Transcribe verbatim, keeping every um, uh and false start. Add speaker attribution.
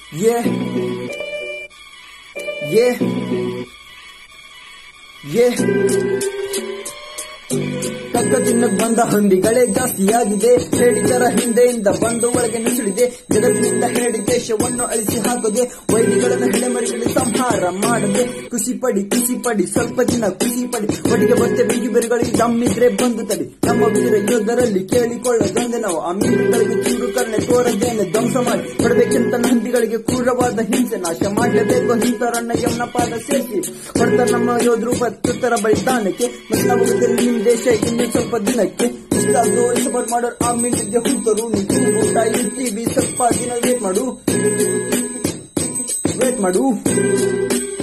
Speaker 1: Yeah, yeah, yeah. ಕಕ್ಕ ತಿನ್ನಕ್ ಬಂದ ಹಂದಿಗಳೇ ಜಾಸ್ತಿಯಾಗಿದೆ. ಹೇಳಿದರ ಹಿಂದೆಯಿಂದ ಬಂದು ಒಳಗೆ ನುಸುಳಿದೆ. ಜಗತ್ತಿನಿಂದ ಹೇಳಿ ದೇಶವನ್ನು ಅಳಿಸಿ ಹಾಕದೆ. ವೈರಿಗಳನ್ನು ಹೆಡೆಮರಿಗಳಿಗೆ ಸಂಹಾರ ಮಾಡದೆ. ಖುಷಿ ಪಡಿ ಖುಷಿ ಪಡಿ ಸ್ವಲ್ಪ ದಿನ ಖುಷಿ ಪಡಿ. ಒಟ್ಟಿಗೆ ಬತ್ತೆ ಬಿಗಿ ಬೆರೆಗಳಿಗೆ ದಮ್ಮಿದ್ರೆ ಬಂದು ತಡಿ. ನಮ್ಮ ವೀರ ಯೋಧರಲ್ಲಿ ಕೇಳಿಕೊಳ್ಳದಂದೆ ನಾವು ಆ ಮೀನುಗಳಿಗೆ ಚೂರು ಕರ್ಣೆ ತೋರದೇನೆ ಧ್ವಂಸ ಮಾಡಿ ಹೊಡಬೇಕೆಂತ ಹಂದಿಗಳಿಗೆ ಕ್ರೂರವಾದ ಹಿಂಸೆ ನಾಶ ಮಾಡಲೇಬೇಕು. ಹಿಂತರನ್ನ ಯಮನ ಪಾದ ಸೇರಿಸಿ ಹೊಡೆದ ನಮ್ಮ ಯೋಧರು ಪ್ರತ್ಯುತ್ತರ ಬಲಿದಾನಕ್ಕೆ. ಮತ್ತೆ ನಾವು ನಿಮ್ ದೇಶ ಇನ್ನು ಸ್ವಲ್ಪ ದಿನಕ್ಕೆ ಇಷ್ಟಾದ್ರೂ ಸಪೋರ್ಟ್ ಮಾಡೋರು ಆ ಮಿನಿಟ್ಗೆ ಹುಟ್ಟರು. ನೀವು ಊಟ ಇರ್ತೀವಿ ಸ್ವಲ್ಪ ದಿನ ವೇಟ್ ಮಾಡು ವೇಟ್ ಮಾಡು